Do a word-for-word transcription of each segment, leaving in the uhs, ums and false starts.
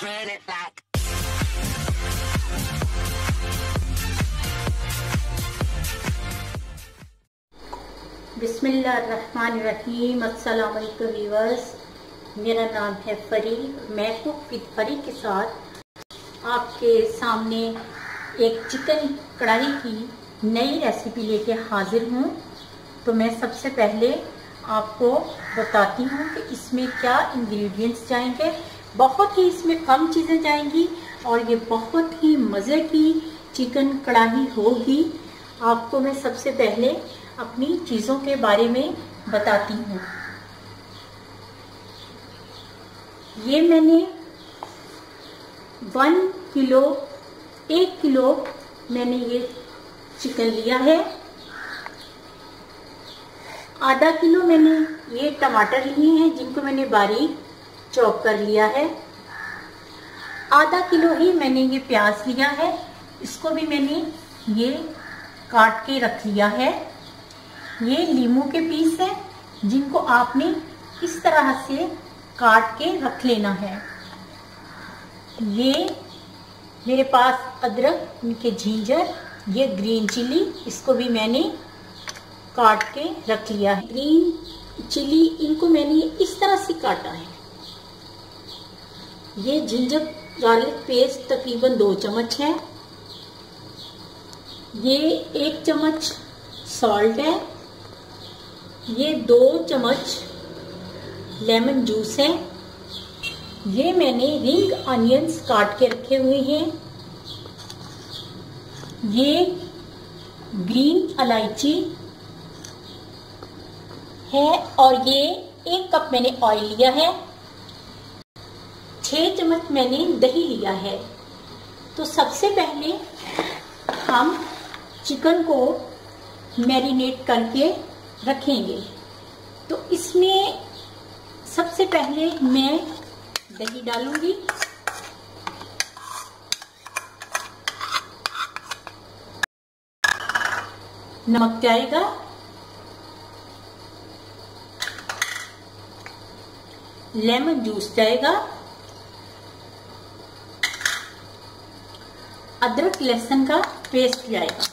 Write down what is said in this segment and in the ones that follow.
run it back. बिस्मिल्लाहिर्रहमानिर्रहीम। अस्सलाम वालेकुम व्यूअर्स, मेरा नाम है फरही। मैं कुक विद फरही के साथ आपके सामने एक चिकन कढ़ाई की नई रेसिपी लेके हाजिर हूँ। तो मैं सबसे पहले आपको बताती हूँ कि इसमें क्या इंग्रेडिएंट्स जाएंगे। बहुत ही इसमें कम चीज़ें जाएंगी और ये बहुत ही मज़े की चिकन कढ़ाई होगी। आपको मैं सबसे पहले अपनी चीज़ों के बारे में बताती हूँ। ये मैंने वन किलो एक किलो मैंने ये चिकन लिया है। आधा किलो मैंने ये टमाटर लिए हैं जिनको मैंने बारीक चॉप कर लिया है। आधा किलो ही मैंने ये प्याज लिया है, इसको भी मैंने ये काट के रख लिया है। ये लीमू के पीस हैं जिनको आपने इस तरह से काट के रख लेना है। ये मेरे पास अदरक, इनके जिंजर, ये ग्रीन चिली, इसको भी मैंने काट के रख लिया है। ग्रीन चिली इनको मैंने इस तरह से काटा है। ये जिंजर गार्लिक पेस्ट तकरीबन दो चम्मच है। ये एक चम्मच सॉल्ट है। ये दो चम्मच लेमन जूस है। ये मैंने रिंग अनियंस काट के रखे हुए हैं। ये ग्रीन इलायची है और ये एक कप मैंने ऑयल लिया है। छह चम्मच मैंने दही लिया है। तो सबसे पहले हम चिकन को मैरिनेट करके रखेंगे। तो इसमें सबसे पहले मैं दही डालूंगी। नमक जाएगा, लेमन जूस जाएगा, अदरक लहसुन का पेस्ट जाएगा।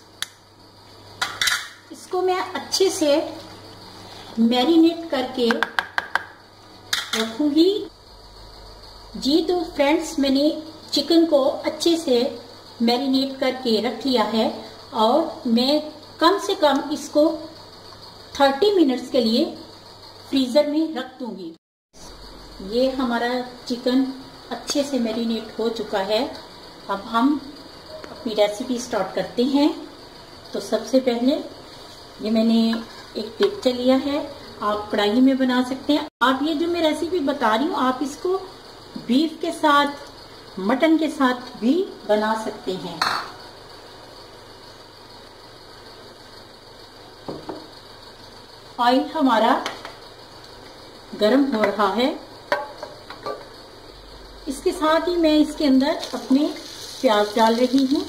इसको मैं अच्छे से मैरिनेट करके रखूंगी। जी तो फ्रेंड्स, मैंने चिकन को अच्छे से मैरिनेट करके रख लिया है और मैं कम से कम इसको तीस मिनट्स के लिए फ्रीज़र में रख दूंगी। ये हमारा चिकन अच्छे से मैरिनेट हो चुका है। अब हम अपनी रेसिपी स्टार्ट करते हैं। तो सबसे पहले ये मैंने एक टेक्चर लिया है। आप कढ़ाई में बना सकते हैं। आप ये जो मैं रेसिपी बता रही हूँ, आप इसको बीफ के साथ, मटन के साथ भी बना सकते हैं। ऑयल हमारा गरम हो रहा है। इसके साथ ही मैं इसके अंदर अपने प्याज डाल रही हूँ।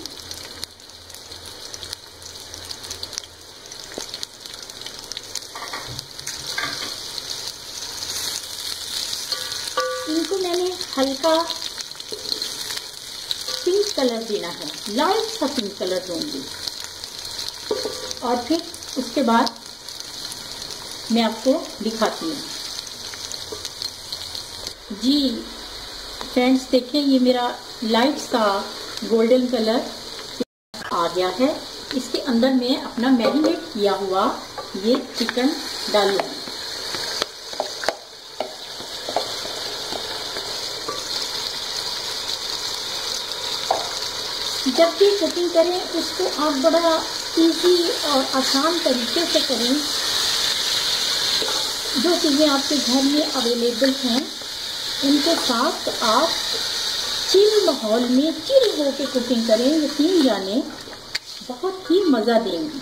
इनको मैंने हल्का पिंक कलर देना है, लाइट सा पिंक कलर दूंगी। और फिर उसके बाद मैं आपको दिखाती हूँ। जी फ्रेंड्स, देखिए ये मेरा लाइट सा गोल्डन कलर आ गया है। इसके अंदर मैं अपना मैरिनेट किया हुआ ये चिकन डालूंगी। जब भी कुकिंग करें उसको आप बड़ा इजी और आसान तरीके से करें। जो चीज़ें आपके घर में अवेलेबल हैं उनके साथ आप चिल माहौल में चिल हो के कुकिंग करें। यकीन जाने बहुत ही मज़ा देंगी।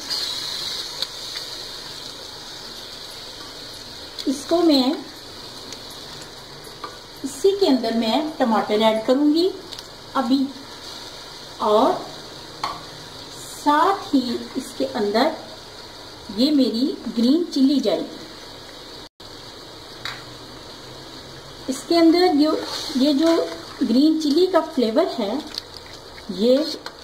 इसको मैं इसी के अंदर मैं टमाटर ऐड करूंगी अभी, और साथ ही इसके अंदर ये मेरी ग्रीन चिली जाएगी। इसके अंदर जो ये जो ग्रीन चिली का फ्लेवर है ये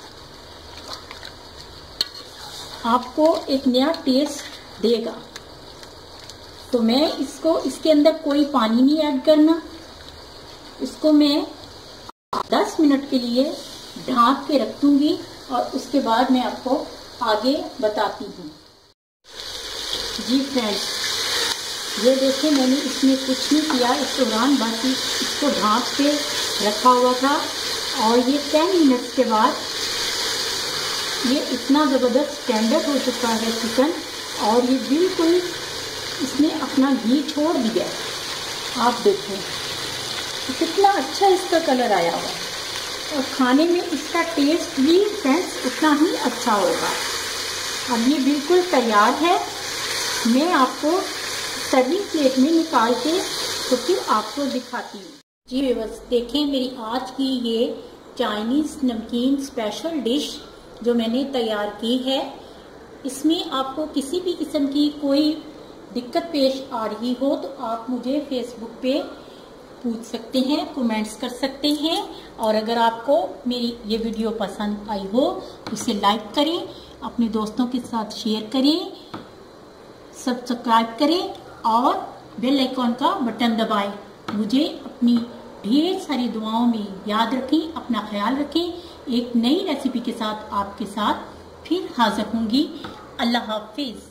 आपको एक नया टेस्ट देगा। तो मैं इसको इसके अंदर कोई पानी नहीं ऐड करना, इसको मैं दस मिनट के लिए ढक के रख दूंगी और उसके बाद मैं आपको आगे बताती हूँ। जी फ्रेंड्स, ये देखिए मैंने इसमें कुछ नहीं किया इस दौरान, बस इसको ढक के रखा हुआ था और ये टेन मिनट्स के बाद ये इतना ज़बरदस्त टेंडर हो चुका है चिकन और ये बिल्कुल इसने अपना घी छोड़ दिया। आप देखें कितना अच्छा इसका कलर आया हुआ और खाने में इसका टेस्ट भी फ्रेंड्स उतना ही अच्छा होगा। अब ये बिल्कुल तैयार है, मैं आपको सर्विंग प्लेट में निकाल के तो फिर आपको दिखाती हूँ। जी बस देखें मेरी आज की ये चाइनीज़ नमकीन स्पेशल डिश जो मैंने तैयार की है, इसमें आपको किसी भी किस्म की कोई दिक्कत पेश आ रही हो तो आप मुझे फेसबुक पे पूछ सकते हैं, कमेंट्स कर सकते हैं। और अगर आपको मेरी ये वीडियो पसंद आई हो तो इसे लाइक करें, अपने दोस्तों के साथ शेयर करें, सब्सक्राइब करें और बेल आइकॉन का बटन दबाएं। मुझे अपनी ढेर सारी दुआओं में याद रखें, अपना ख्याल रखें। एक नई रेसिपी के साथ आपके साथ फिर हाजिर होंगी। अल्लाह हाफिज।